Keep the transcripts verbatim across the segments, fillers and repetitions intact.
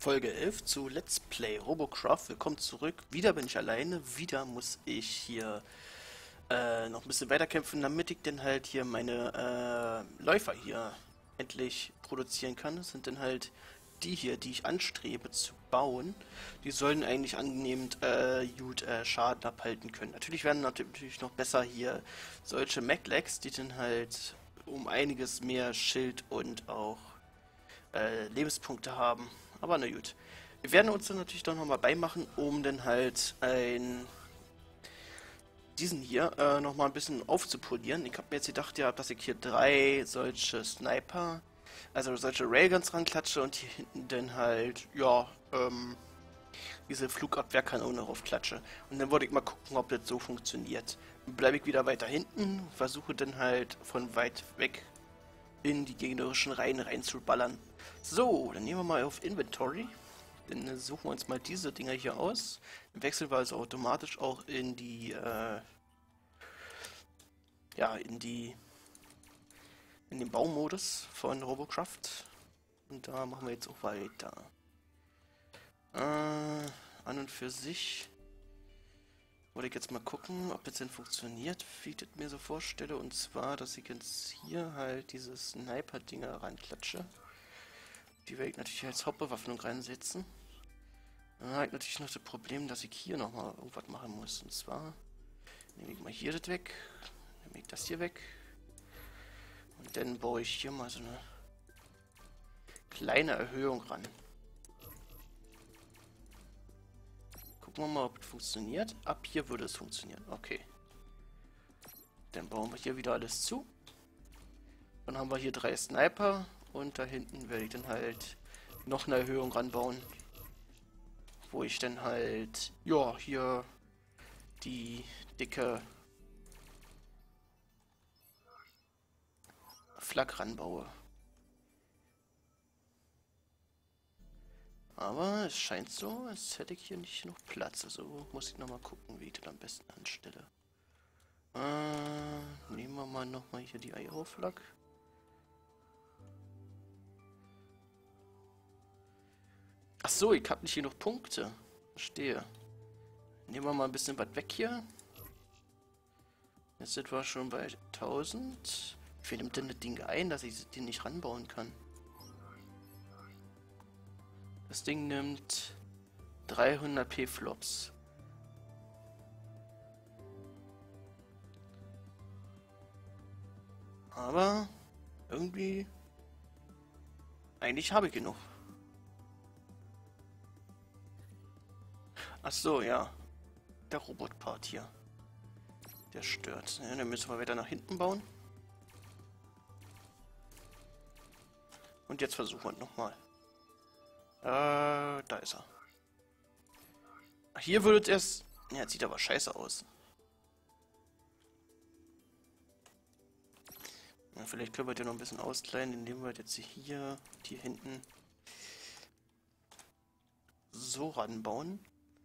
Folge elf zu Let's Play Robocraft. Willkommen zurück. Wieder bin ich alleine. Wieder muss ich hier äh, noch ein bisschen weiterkämpfen, damit ich dann halt hier meine äh, Läufer hier endlich produzieren kann. Das sind dann halt die hier, die ich anstrebe zu bauen. Die sollen eigentlich annehmend äh, gut äh, Schaden abhalten können. Natürlich werden natürlich noch besser hier solche Mechlegs, die dann halt um einiges mehr Schild und auch äh, Lebenspunkte haben. Aber na gut. Wir werden uns dann natürlich doch nochmal beimachen, um dann halt ein diesen hier äh, nochmal ein bisschen aufzupolieren. Ich habe mir jetzt gedacht, ja, dass ich hier drei solche Sniper, also solche Railguns ranklatsche und hier hinten dann halt, ja, ähm, diese Flugabwehrkanone raufklatsche. Und dann wollte ich mal gucken, ob das so funktioniert. Dann bleibe ich wieder weiter hinten, versuche dann halt von weit weg in die gegnerischen Reihen reinzuballern. So, dann nehmen wir mal auf Inventory. Dann suchen wir uns mal diese Dinger hier aus. Dann wechseln wir also automatisch auch in die, äh, ja, in die, in den Baumodus von Robocraft. Und da machen wir jetzt auch weiter. Äh, an und für sich wollte ich jetzt mal gucken, ob das denn funktioniert, wie ich das mir so vorstelle. Und zwar, dass ich jetzt hier halt diese Sniper-Dinger reinklatsche. Die werde ich natürlich als Hauptbewaffnung reinsetzen. Dann habe ich natürlich noch das Problem, dass ich hier nochmal irgendwas machen muss. Und zwar nehme ich mal hier das weg, nehme ich das hier weg. Und dann baue ich hier mal so eine kleine Erhöhung ran. Gucken wir mal, ob es funktioniert. Ab hier würde es funktionieren. Okay. Dann bauen wir hier wieder alles zu. Dann haben wir hier drei Sniper. Und da hinten werde ich dann halt noch eine Erhöhung ranbauen. Wo ich dann halt, ja, hier die dicke Flak ranbaue. Aber es scheint so, als hätte ich hier nicht noch Platz. Also muss ich nochmal gucken, wie ich das am besten anstelle. Äh, nehmen wir mal nochmal hier die Aero-Flak. Ach so, ich habe nicht hier noch Punkte. Verstehe. Nehmen wir mal ein bisschen was weg hier. Jetzt sind wir schon bei tausend. Wie viel nimmt denn das Ding ein, dass ich den nicht ranbauen kann? Das Ding nimmt dreihundert P Flops. Aber irgendwie... Eigentlich habe ich genug. Ach so, ja. Der Robotpart hier. Der stört. Ja, dann müssen wir wieder nach hinten bauen. Und jetzt versuchen wir es nochmal. Äh, da ist er. Ach, hier würde es erst... Ja, jetzt sieht aber scheiße aus. Ja, vielleicht können wir den noch ein bisschen auskleiden, indem wir jetzt hier, hier hinten so ranbauen.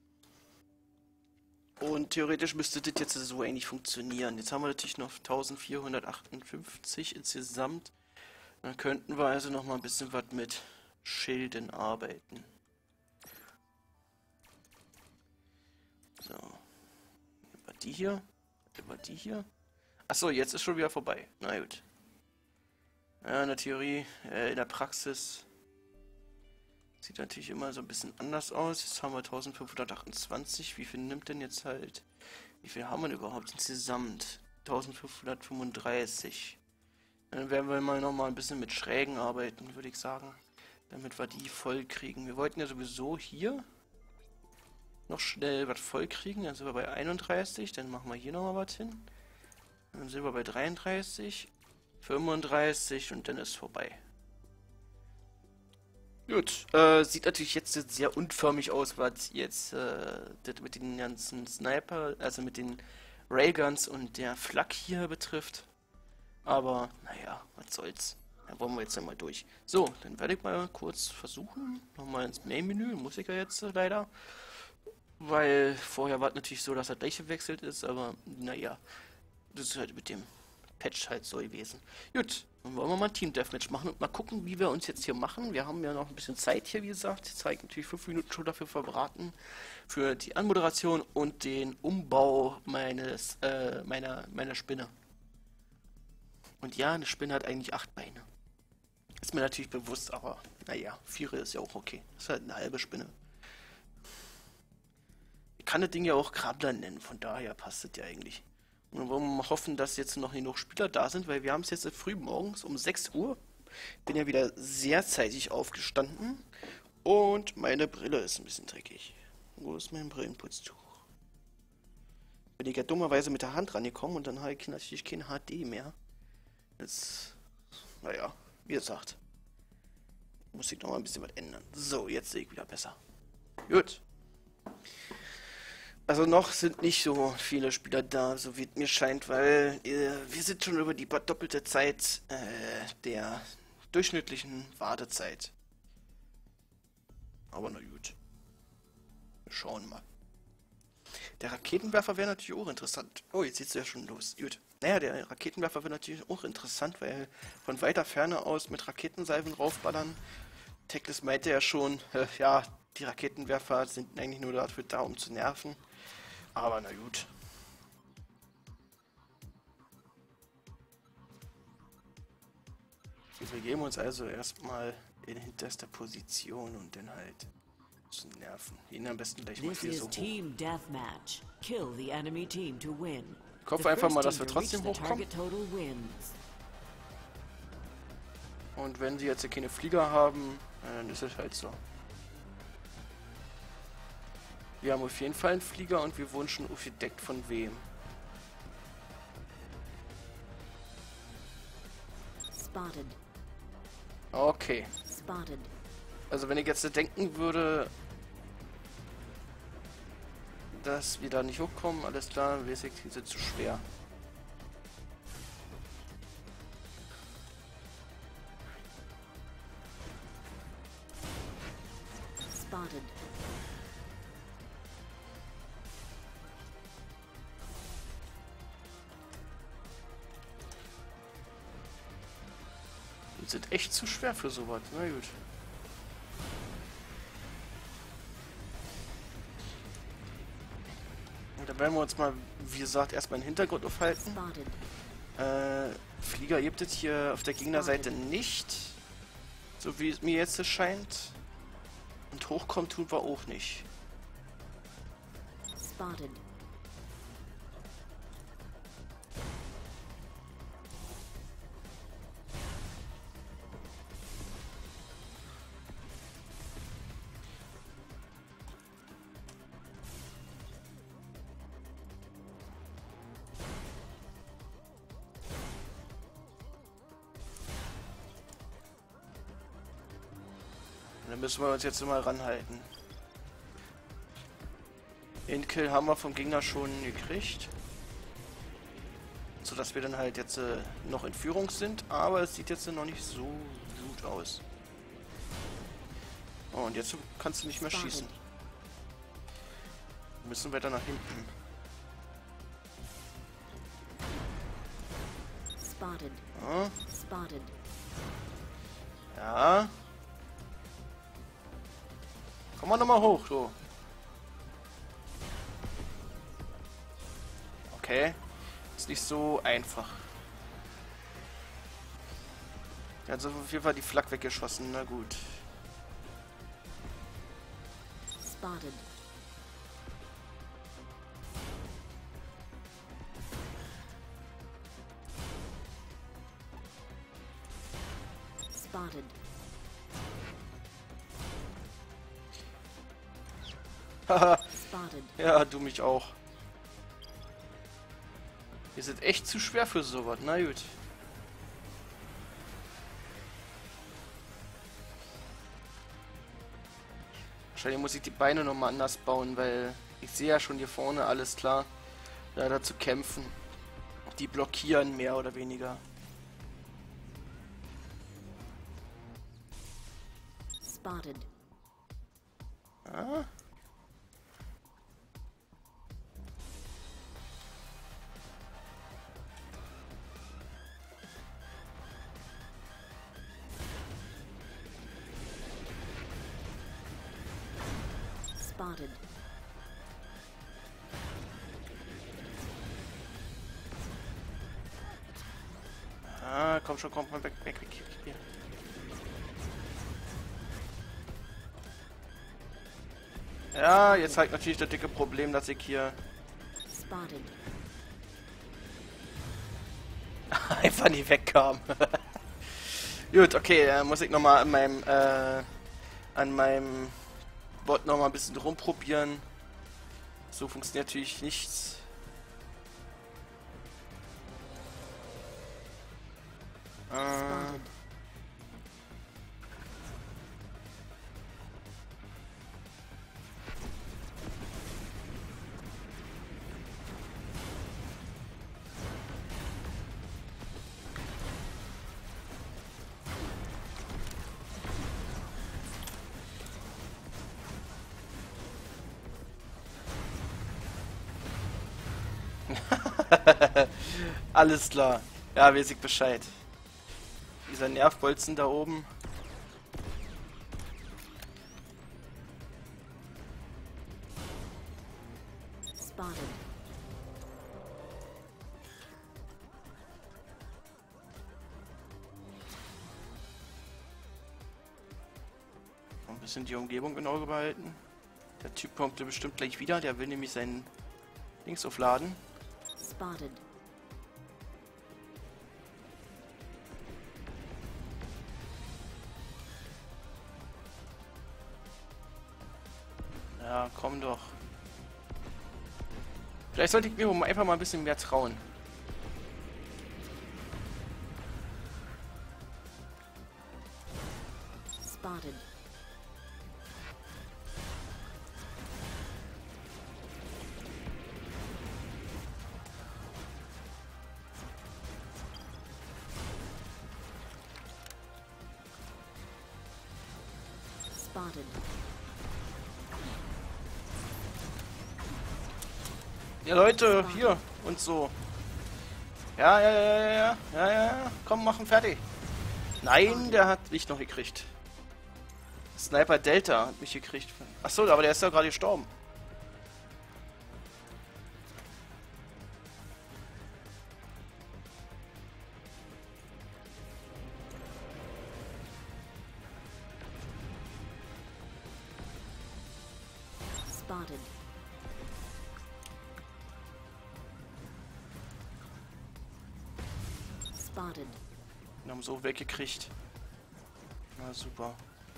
Und theoretisch müsste das jetzt so ähnlich funktionieren. Jetzt haben wir natürlich noch eintausendvierhundertachtundfünfzig insgesamt. Dann könnten wir also noch mal ein bisschen was mit Schilden arbeiten. So. Nehmen wir die hier. Nehmen wir die hier. Achso, jetzt ist schon wieder vorbei. Na gut. Ja, in der Theorie, äh, in der Praxis sieht natürlich immer so ein bisschen anders aus. Jetzt haben wir eintausendfünfhundertachtundzwanzig. Wie viel nimmt denn jetzt halt... Wie viel haben wir denn überhaupt insgesamt? eintausendfünfhundertfünfunddreißig. Dann werden wir mal nochmal ein bisschen mit Schrägen arbeiten, würde ich sagen. Damit wir die voll kriegen. Wir wollten ja sowieso hier noch schnell was voll kriegen. Dann sind wir bei einunddreißig. Dann machen wir hier nochmal was hin. Dann sind wir bei dreiunddreißig. fünfunddreißig und dann ist vorbei. Gut, äh, sieht natürlich jetzt sehr unförmig aus, was jetzt äh, das mit den ganzen Sniper, also mit den Railguns und der Flak hier betrifft. Aber, naja, was soll's. Da wollen wir jetzt einmal durch. So, dann werde ich mal kurz versuchen. Nochmal ins Main-Menü, muss ich ja jetzt äh, leider. Weil vorher war es natürlich so, dass er gleich gewechselt ist, aber naja, das ist halt mit dem Patch halt so gewesen. Gut, dann wollen wir mal ein Team Deathmatch machen und mal gucken, wie wir uns jetzt hier machen. Wir haben ja noch ein bisschen Zeit hier, wie gesagt. Ich zeige natürlich fünf Minuten schon dafür verbraten. Für die Anmoderation und den Umbau meines, äh, meiner, meiner Spinne. Und ja, eine Spinne hat eigentlich acht Beine. Ist mir natürlich bewusst, aber naja, Viere ist ja auch okay. Ist halt eine halbe Spinne. Ich kann das Ding ja auch Krabbler nennen, von daher passt das ja eigentlich. Und dann wollen wir mal hoffen, dass jetzt noch genug Spieler da sind, weil wir haben es jetzt früh morgens um sechs Uhr. Bin ja wieder sehr zeitig aufgestanden. Und meine Brille ist ein bisschen dreckig. Wo ist mein Brillenputztuch? Bin ich ja dummerweise mit der Hand rangekommen und dann habe ich natürlich kein H D mehr. Jetzt, naja, wie gesagt. Muss ich noch mal ein bisschen was ändern. So, jetzt sehe ich wieder besser. Gut. Also noch sind nicht so viele Spieler da, so wie es mir scheint, weil äh, wir sind schon über die doppelte Zeit äh, der durchschnittlichen Wartezeit. Aber na gut. Wir schauen mal. Der Raketenwerfer wäre natürlich auch interessant. Oh, jetzt sieht's ja schon los. Gut. Naja, der Raketenwerfer wäre natürlich auch interessant, weil von weiter Ferne aus mit Raketensalven raufballern. Teclis meinte ja schon, äh, ja, die Raketenwerfer sind eigentlich nur dafür da, um zu nerven. Aber na gut. Wir begeben uns also erstmal in hinterster Position und dann halt zu nerven. Ihn am besten gleich mal hier so hoch. Team Deathmatch. Kill the enemy team to win. Ich hoffe einfach mal, dass wir trotzdem hochkommen. Und wenn sie jetzt keine Flieger haben, dann ist es halt so. Wir haben auf jeden Fall einen Flieger und wir wurden schon aufgedeckt von wem. Spotted. Okay. Spotted. Also wenn ich jetzt denken würde, dass wir da nicht hochkommen, alles klar, dann weiß ich, die sind zu schwer. Spotted. Die sind echt zu schwer für sowas. Na gut. Und dann werden wir uns mal, wie gesagt, erstmal im Hintergrund aufhalten. Äh, Flieger gibt es hier auf der Gegnerseite nicht. So wie es mir jetzt scheint. Und hochkommen tun wir auch nicht. Spotted. Dann müssen wir uns jetzt mal ranhalten. Den Kill haben wir vom Gegner schon gekriegt. Sodass wir dann halt jetzt äh, noch in Führung sind. Aber es sieht jetzt noch nicht so gut aus. Oh, und jetzt kannst du nicht mehr schießen. Wir müssen weiter nach hinten. Spotted. Ja. Spotted. Ja. Komm mal nochmal hoch, so. Okay. Ist nicht so einfach. Der hat so auf jeden Fall die Flak weggeschossen, na gut. Spotted. Spotted. Haha. Spotted. Ja, du mich auch. Wir sind echt zu schwer für sowas. Na gut. Wahrscheinlich muss ich die Beine nochmal anders bauen, weil ich sehe ja schon hier vorne, alles klar, leider zu kämpfen. Die blockieren mehr oder weniger. Spotted. Ah. Spotted. Ah, komm schon, komm mal weg, weg, weg, weg, hier. Ja, jetzt halt natürlich das dicke Problem, dass ich hier Spotted. einfach nie wegkam. Gut, okay, äh, muss ich nochmal an meinem, äh, an meinem Bot nochmal ein bisschen rumprobieren. So funktioniert natürlich nichts. Äh, Alles klar. Ja, weiß ich Bescheid. Dieser Nervbolzen da oben. Spotted. Ein bisschen die Umgebung genau behalten. Der Typ kommt bestimmt gleich wieder. Der will nämlich seinen Dings aufladen. Spotted. Ja, komm doch. Vielleicht sollte ich mir einfach mal ein bisschen mehr trauen. Spotted. Spotted. Ja, Leute, hier und so. Ja, ja, ja, ja, ja, ja, ja, ja. Komm, machen fertig. Nein, der hat mich noch gekriegt. Sniper Delta hat mich gekriegt. Achso, aber der ist ja gerade gestorben. Spotted. Spotted. Wir haben so weggekriegt. Na super.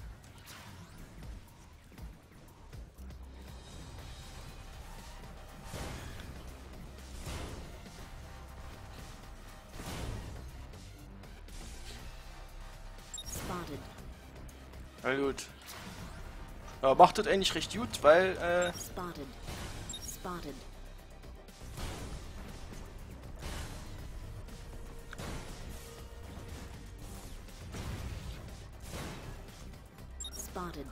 Spotted. Na gut. Ja, macht das eigentlich recht gut, weil, äh... Spotted. Spotted. Spotted.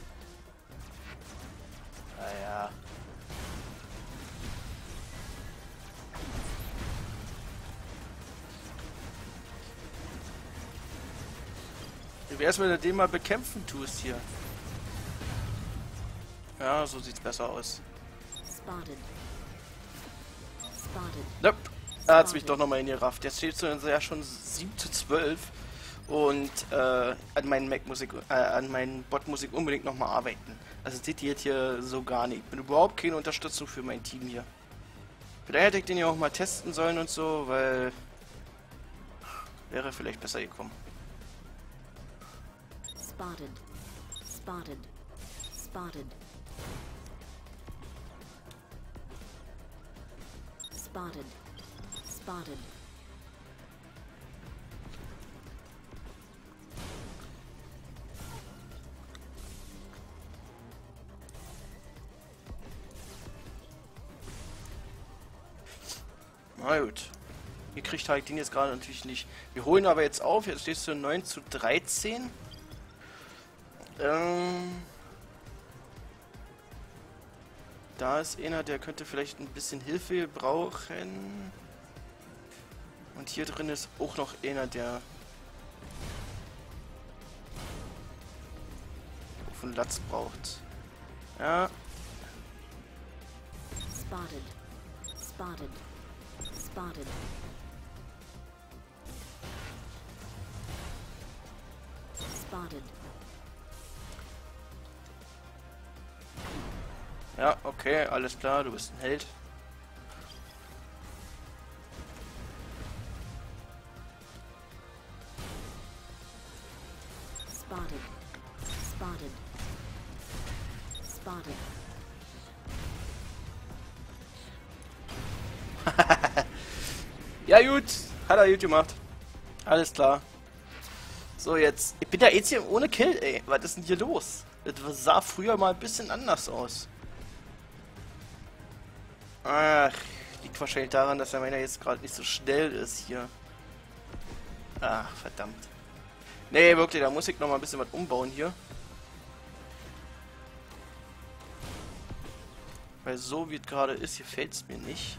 Naja. Wie wär's, wenn du den mal bekämpfen tust hier? Ja, so sieht's besser aus. Spotted. Spotted. Nope. Er hat's mich doch nochmal hingerafft. Jetzt steht es ja schon sieben zu zwölf. Und äh, an meinen Mac muss ich, äh, an meinen Bot muss ich unbedingt nochmal arbeiten. Also seht ihr jetzt hier so gar nicht. Ich bin überhaupt keine Unterstützung für mein Team hier. Vielleicht hätte ich den ja auch mal testen sollen und so, weil wäre vielleicht besser gekommen. Spotted. Spotted. Spotted. Spotted. Spotted. Na gut. Gekriegt habe ich den jetzt gerade natürlich nicht. Wir holen aber jetzt auf. Jetzt stehst du neun zu dreizehn. Ähm... Da ist einer, der könnte vielleicht ein bisschen Hilfe brauchen. Und hier drin ist auch noch einer, der von Latz braucht. Ja, Spotted. Spotted. Spotted. Spotted. Ja, okay, alles klar, du bist ein Held. Spotted. Spotted. Spotted. Ja gut, hat er gut gemacht. Alles klar. So, jetzt. Ich bin ja jetzt hier ohne Kill, ey. Was ist denn hier los? Das sah früher mal ein bisschen anders aus. Ach, liegt wahrscheinlich daran, dass der meiner jetzt gerade nicht so schnell ist hier. Ach, verdammt. Nee, wirklich, da muss ich noch mal ein bisschen was umbauen hier. Weil so wie es gerade ist, gefällt es mir nicht.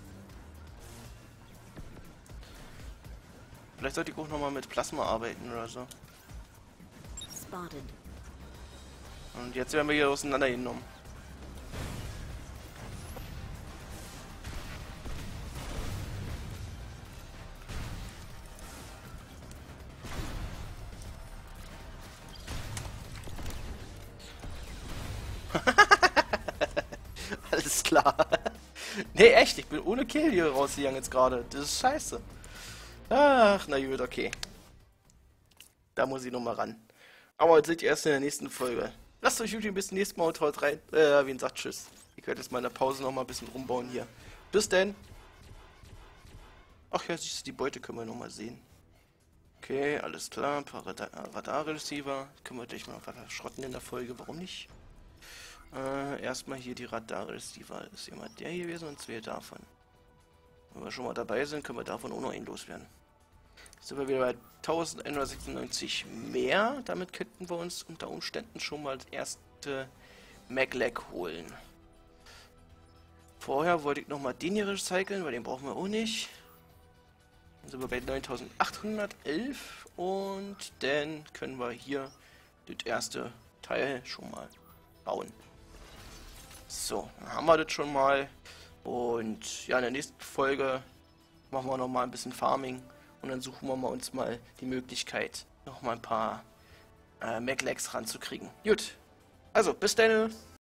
Vielleicht sollte ich auch noch mal mit Plasma arbeiten oder so. Spotted. Und jetzt werden wir hier auseinandergenommen. Alles klar. Nee, echt, ich bin ohne Kill hier rausgegangen jetzt gerade. Das ist scheiße. Ach, na gut, okay. Da muss ich nochmal ran. Aber jetzt seht ihr erst in der nächsten Folge. Lasst euch YouTube bis zum nächsten Mal und haut rein. Äh, wie gesagt, tschüss. Ich werde jetzt mal in der Pause nochmal ein bisschen rumbauen hier. Bis denn. Ach ja, siehst du, die Beute können wir nochmal sehen. Okay, alles klar. Ein paar Radar Radarreceiver. Können wir gleich mal verschrotten in der Folge. Warum nicht? Äh, erstmal hier die Radarreceiver. Ist jemand der hier gewesen und zwei davon. Wenn wir schon mal dabei sind, können wir davon auch noch einen loswerden. Jetzt sind wir wieder bei elfhundertsechsundneunzig mehr. Damit könnten wir uns unter Umständen schon mal das erste Magleck holen. Vorher wollte ich nochmal den hier recyceln, weil den brauchen wir auch nicht. Dann sind wir bei neuntausendachthundertelf und dann können wir hier das erste Teil schon mal bauen. So, dann haben wir das schon mal. Und ja, in der nächsten Folge machen wir noch mal ein bisschen Farming und dann suchen wir mal uns mal die Möglichkeit, noch mal ein paar äh, Maglecks ranzukriegen. Gut, also bis dann.